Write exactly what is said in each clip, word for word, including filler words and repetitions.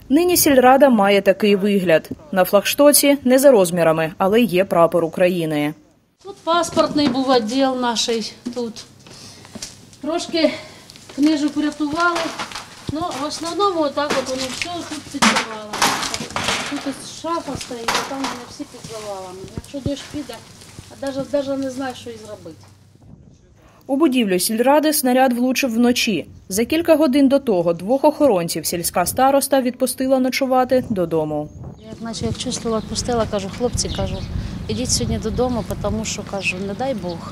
Нині сільрада має такий вигляд. На флагштоці не за розмірами, але є прапор України. Тут паспортний був відділ наш тут. Трошки книжок врятували, але в основному отак от воно все тут під завалами. Тут ось шафа стоїть, а там вони всі під завалами. Якщо дощ піде, а навіть, навіть не знаю, що і зробити. У будівлю сільради снаряд влучив вночі. За кілька годин до того двох охоронців сільська староста відпустила ночувати додому. Як наче як чувствувала, відпустила, кажу, хлопці, кажу, ідіть сьогодні додому, тому що, кажу, не дай Бог.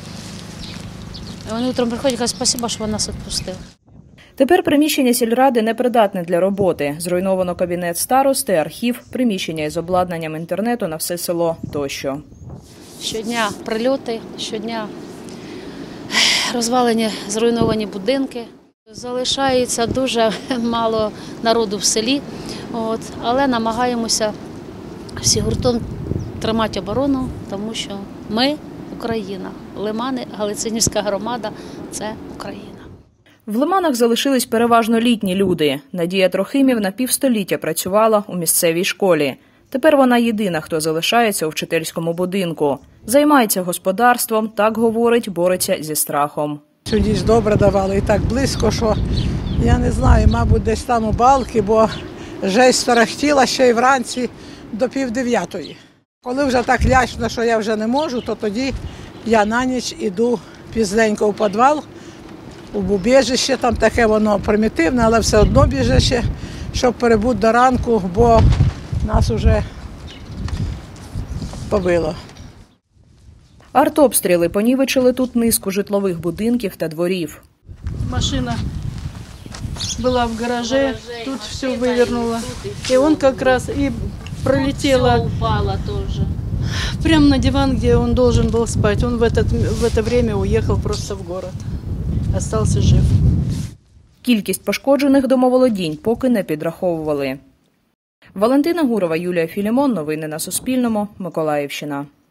І вони утром приходять і кажуть, спасибо, що ви нас відпустили. Тепер приміщення сільради непридатне для роботи. Зруйновано кабінет старости, архів, приміщення із обладнанням інтернету на все село тощо. Щодня прильоти, щодня розвалені, зруйновані будинки. Залишається дуже мало народу в селі, от, але намагаємося всі гуртом тримати оборону, тому що ми – Україна. Лимани, Галицинівська громада – це Україна. В Лиманах залишились переважно літні люди. Надія Трохимів на півстоліття працювала у місцевій школі. Тепер вона єдина, хто залишається у вчительському будинку. Займається господарством, так говорить, бореться зі страхом. Цю ніч добре давали і так близько, що я не знаю, мабуть, десь там у балки, бо жесть тарахтіла ще й вранці до півдев'ятої. Коли вже так лячно, що я вже не можу, то тоді я на ніч іду пізненько в підвал, у убіжище, там таке воно примітивне, але все одно біжище, щоб перебути до ранку, бо нас вже побило. Артобстріли понівечили тут низку житлових будинків та дворів. Машина была в гараже, тут все вывернуло. И он как раз и пролетела прямо на диван, где он должен был спать. Он в, этот, в это время уехал просто в город. Остался жив. Кількість пошкоджених домоволодінь поки не підраховували. Валентина Гурова, Юлія Філімон. Новини на Суспільному. Миколаївщина.